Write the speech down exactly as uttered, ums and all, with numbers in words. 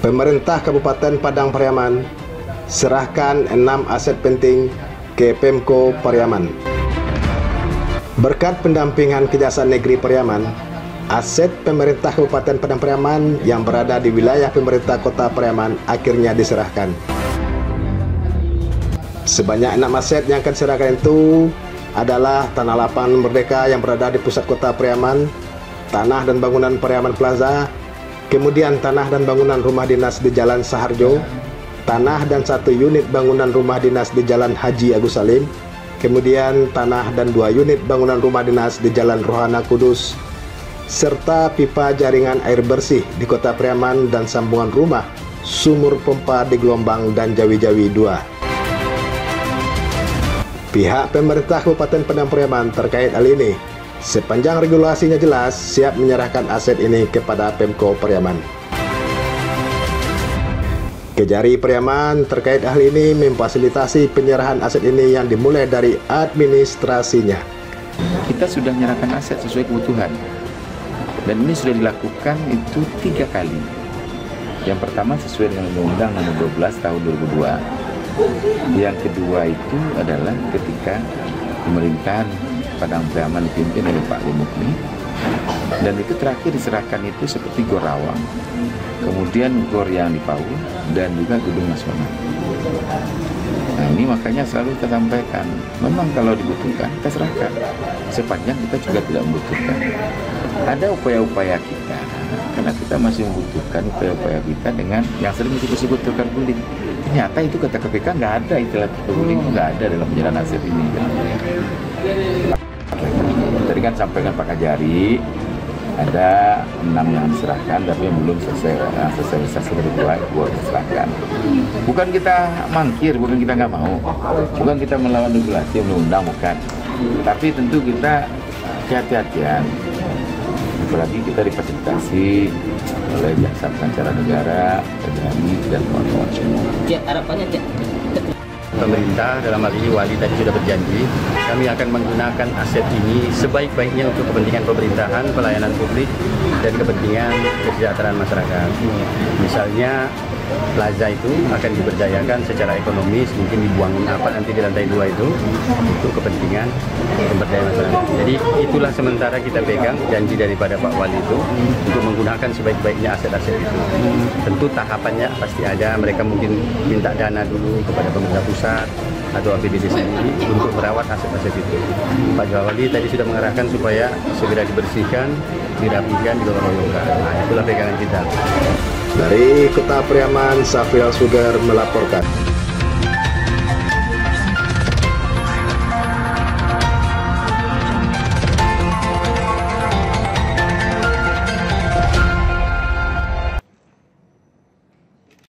Pemerintah Kabupaten Padang Pariaman serahkan enam aset penting ke Pemko Pariaman. Berkat pendampingan Kejaksaan Negeri Pariaman, aset pemerintah Kabupaten Padang Pariaman yang berada di wilayah pemerintah Kota Pariaman akhirnya diserahkan. Sebanyak enam aset yang akan diserahkan itu adalah Tanah Lapang Merdeka yang berada di pusat Kota Pariaman, tanah dan bangunan Pariaman Plaza, kemudian tanah dan bangunan rumah dinas di Jalan Saharjo, tanah dan satu unit bangunan rumah dinas di Jalan Haji Agus Salim, kemudian tanah dan dua unit bangunan rumah dinas di Jalan Rohana Kudus, serta pipa jaringan air bersih di Kota Pariaman dan sambungan rumah, sumur pompa di Gelombang dan Jawi-Jawi dua. Pihak pemerintah Kabupaten Padang Pariaman terkait hal ini, sepanjang regulasinya jelas, siap menyerahkan aset ini kepada Pemko Pariaman. Kejari Pariaman terkait hal ini memfasilitasi penyerahan aset ini yang dimulai dari administrasinya. Kita sudah menyerahkan aset sesuai kebutuhan, dan ini sudah dilakukan itu tiga kali. Yang pertama sesuai dengan Undang-Undang Nomor dua belas Tahun dua ribu dua. Yang kedua itu adalah ketika pemerintahan Padang Pariaman dipimpin oleh Pak Limukni, dan itu terakhir diserahkan itu seperti Gor Rawang, kemudian Gor yang di Paul, dan juga Gedung Nasional. Nah ini makanya selalu kita sampaikan, memang kalau dibutuhkan kita serahkan, sepanjang kita juga tidak membutuhkan. Ada upaya-upaya kita, karena kita masih membutuhkan upaya-upaya kita dengan yang sering disebut tukar guling. Ternyata itu kata K P K nggak ada istilah tukar guling, nggak ada dalam penyerahan aset ini. Tadi kan sampaikan Pak Kajari, ada enam yang diserahkan, tapi yang belum selesai, yang sosialisasi berdua, dua diserahkan. Bukan kita mangkir, bukan kita nggak mau, bukan kita melawan regulasi undang-undang, bukan. Tapi tentu kita kehati-hatian, apalagi kita difasilitasi oleh Jaksa Pengacara Negara, Kajari, dan kawan-kawan semua. Ya, harapannya ya. Pemerintah dalam hal ini Wali tadi sudah berjanji, kami akan menggunakan aset ini sebaik-baiknya untuk kepentingan pemerintahan, pelayanan publik, dan kepentingan kesejahteraan masyarakat. Misalnya plaza itu akan diberdayakan secara ekonomis, mungkin dibangun apa nanti di lantai dua itu untuk kepentingan pemberdayaan masyarakat. Jadi itulah sementara kita pegang janji daripada Pak Wali itu untuk menggunakan sebaik-baiknya aset-aset itu. Tentu tahapannya pasti ada, mereka mungkin minta dana dulu kepada pemerintah pusat atau A P B D sendiri untuk merawat aset-aset itu. Pak Wali tadi sudah mengarahkan supaya segera dibersihkan, dirapikan, digotong-royongkan. Nah, itulah pegangan kita. Dari Kota Pariaman, Safrial Sugar melaporkan.